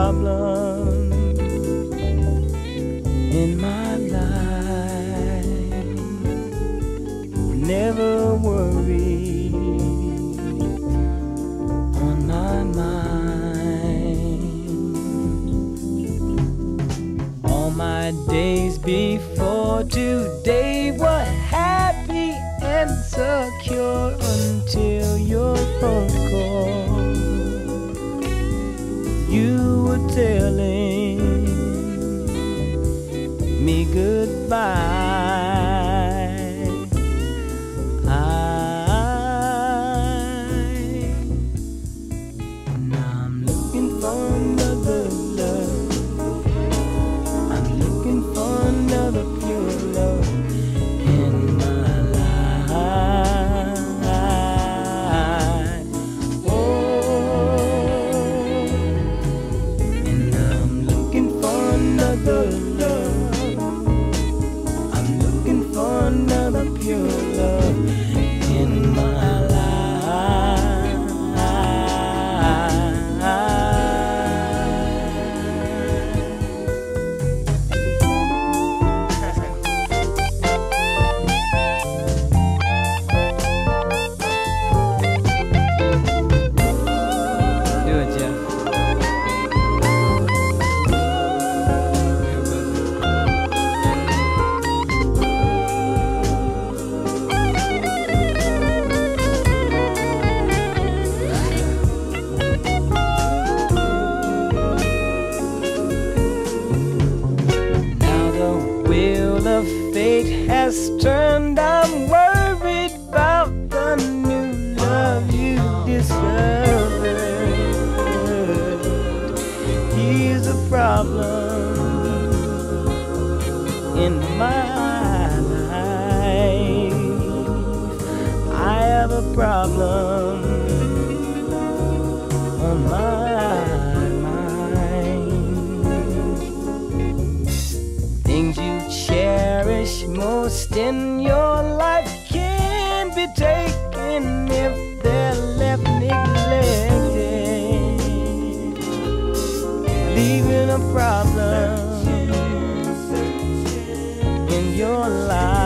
problem in my life. Never worry on my mind. All my days before today were happy and secure until your phone call. You were telling me goodbye. Now I'm looking for another love. I'm looking for another pure love in my life. Oh, and I'm looking for another love. I'm looking for another pure love in my life. Do it, Jeff. Now the wheel of fate has turned. I'm worried about the new love you discovered. He's a problem in my life. I have a problem on my mind. Things you cherish most in your life can be taken if they're left neglected, leaving a problem in your life.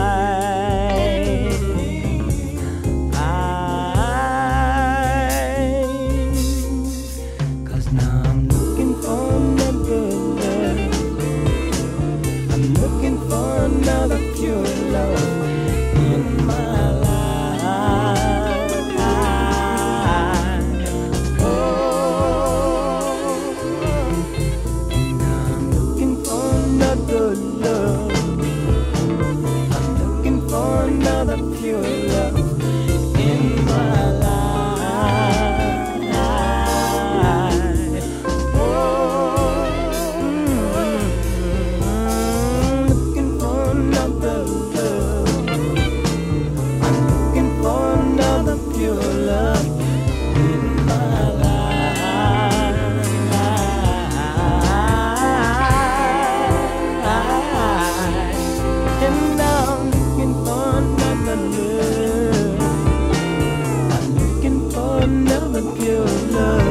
Cause now I'm looking for another love. I'm looking for another pure love in my life. Oh, and I'm looking for another love. I'm looking for another pure love in my life. Oh, looking for another love. I'm looking for another pure love in my life. And now I'm looking for another love. I'm looking for another pure love.